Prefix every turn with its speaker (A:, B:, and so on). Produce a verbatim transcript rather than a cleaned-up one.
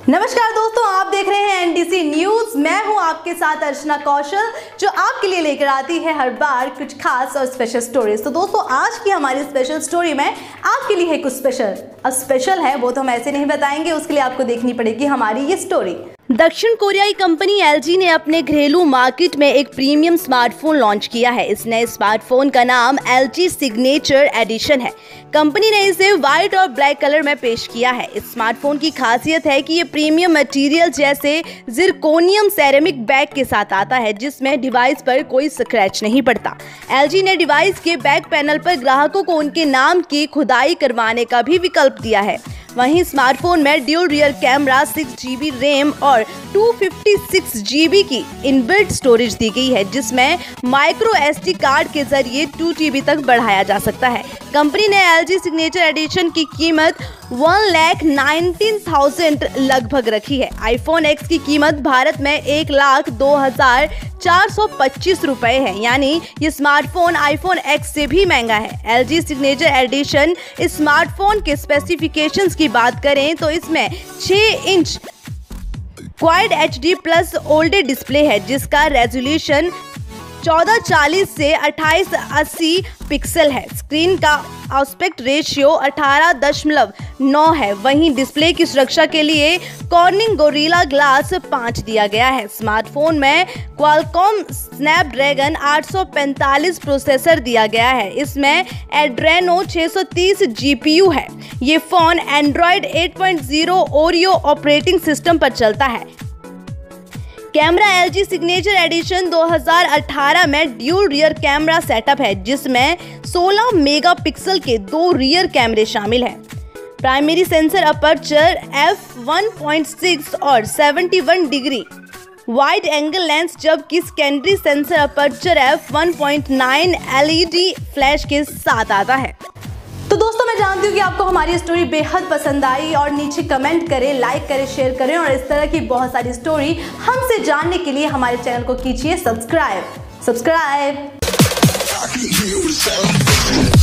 A: नमस्कार दोस्तों, आप देख रहे हैं एनडीसी न्यूज। मैं हूं आपके साथ अर्चना कौशल, जो आपके लिए लेकर आती है हर बार कुछ खास और स्पेशल स्टोरीज। तो दोस्तों, आज की हमारी स्पेशल स्टोरी में आपके लिए है कुछ स्पेशल। अब स्पेशल है वो तो हम ऐसे नहीं बताएंगे, उसके लिए आपको देखनी पड़ेगी हमारी ये स्टोरी। दक्षिण कोरियाई कंपनी एलजी ने अपने घरेलू मार्केट में एक प्रीमियम स्मार्टफोन लॉन्च किया है। इस नए स्मार्टफोन का नाम एलजी सिग्नेचर एडिशन है। कंपनी ने इसे व्हाइट और ब्लैक कलर में पेश किया है। इस स्मार्टफोन की खासियत है कि ये प्रीमियम मटेरियल जैसे जिरकोनियम सेरेमिक बैक के साथ आता है, जिसमें डिवाइस पर कोई स्क्रैच नहीं पड़ता। एलजी ने डिवाइस के बैक पैनल पर ग्राहकों को उनके नाम की खुदाई करवाने का भी विकल्प दिया है। वहीं स्मार्टफोन में dual rear camera, six GB RAM और टू फिफ्टी सिक्स जीबी की इनबिल्ट स्टोरेज दी गई है, जिसमें माइक्रो एसडी कार्ड के जरिए टू टीबी तक बढ़ाया जा सकता है। कंपनी ने एलजी सिग्नेचर एडिशन की कीमत वन लाख नाइनटीन थाउजेंड लगभग रखी है। आईफोन एक्स की कीमत भारत में एक लाख दो हजार चार सौ पच्चीस रुपए है, यानी ये स्मार्टफोन आईफोन एक्स से भी महंगा है। एलजी सिग्नेचर एडिशन इस स्मार्टफोन के स्पेसिफिकेशंस की बात करें तो इसमें छह inch quad HD plus OLED display है, जिसका रेजोल्यूशन चौदह चालीस से अट्ठाईस अस्सी पिक्सल है। स्क्रीन का आस्पेक्ट रेशियो अठारह दशमलव नौ है। वहीं डिस्प्ले की सुरक्षा के लिए कॉर्निंग गोरिल्ला ग्लास पाँच दिया गया है। स्मार्टफोन में क्वालकॉम स्नैपड्रैगन आठ सौ पैंतालीस प्रोसेसर दिया गया है। इसमें एड्रेनो छह सौ तीस जीपीयू है। ये phone Android eight point zero Oreo operating system पर चलता है। कैमरा एलजी सिग्नेचर एडिशन दो हज़ार अठारह में ड्यूल रियर कैमरा सेटअप है, जिसमें सोलह मेगापिक्सल के दो रियर कैमरे शामिल हैं। Primary sensor aperture F one point six और इकहत्तर डिग्री वाइड एंगल लेंस, जबकि secondary sensor aperture F one point nine LED flash के साथ आता है। तो दोस्तों, मैं जानती हूँ कि आपको हमारी स्टोरी बेहद पसंद आई, और नीचे कमेंट करें, लाइक करें, शेयर करें, और इस तरह की बहुत सारी स्टोरी हमसे जानने के लिए हमारे चैनल को कीजिए सब्सक्राइब सब्सक्राइब